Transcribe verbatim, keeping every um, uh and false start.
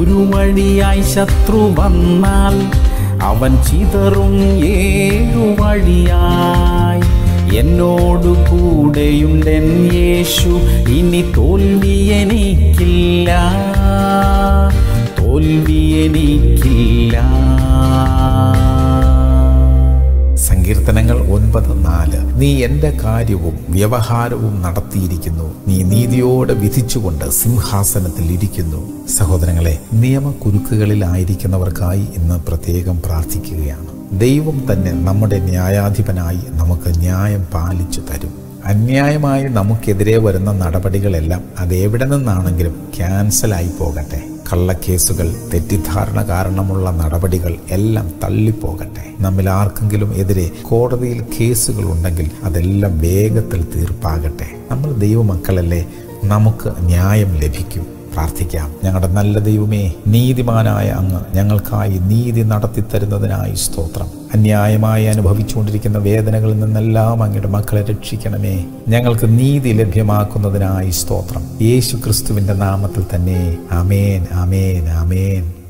ഒരു വഴിയായി ശത്രു വന്നാൽ അവൻ ചിതറും ഏഴു വഴിയായി. എന്നോടു കൂടെയുണ്ടെൻ യേശു, ഇനി തോൽവി എനിക്കില്ല, തോൽവി എനിക്കില്ല. സങ്കീർത്തനങ്ങൾ ഒൻപത് നാല്. നീ എൻ്റെ കാര്യവും വ്യവഹാരവും നടത്തിയിരിക്കുന്നു, നീ നീതിയോടെ വിധിച്ചുകൊണ്ട് സിംഹാസനത്തിൽ ഇരിക്കുന്നു. സഹോദരങ്ങളെ, നിയമക്കുരുക്കുകളിലായിരിക്കുന്നവർക്കായി ഇന്ന് പ്രത്യേകം പ്രാർത്ഥിക്കുകയാണ്. ദൈവം തന്നെ നമ്മുടെ ന്യായാധിപനായി നമുക്ക് ന്യായം പാലിച്ചു തരും. അന്യായമായി നമുക്കെതിരെ വരുന്ന നടപടികളെല്ലാം അതെവിടെ നിന്നാണെങ്കിലും ക്യാൻസലായി പോകട്ടെ. കള്ളക്കേസുകൾ, തെറ്റിദ്ധാരണ കാരണമുള്ള നടപടികൾ എല്ലാം തള്ളിപ്പോകട്ടെ. നമ്മിൽ ആർക്കെങ്കിലും എതിരെ കോടതിയിൽ കേസുകൾ ഉണ്ടെങ്കിൽ അതെല്ലാം വേഗത്തിൽ തീർപ്പാകട്ടെ. നമ്മൾ ദൈവമക്കളല്ലേ, നമുക്ക് ന്യായം ലഭിക്കും. പ്രാർത്ഥിക്കാം. ഞങ്ങളുടെ നല്ല ദൈവമേ, നീതിമാനായ അങ്ങ് ഞങ്ങൾക്കായി നീതി നടത്തി തരുന്നതിനായി സ്തോത്രം. അന്യായമായി അനുഭവിച്ചുകൊണ്ടിരിക്കുന്ന വേദനകളിൽ നിന്നെല്ലാം അങ്ങയുടെ മക്കളെ രക്ഷിക്കണമേ. ഞങ്ങൾക്ക് നീതി ലഭ്യമാക്കുന്നതിനായി സ്തോത്രം. യേശു ക്രിസ്തുവിന്റെ നാമത്തിൽ തന്നെ. ആമേൻ, ആമേൻ, ആമേൻ.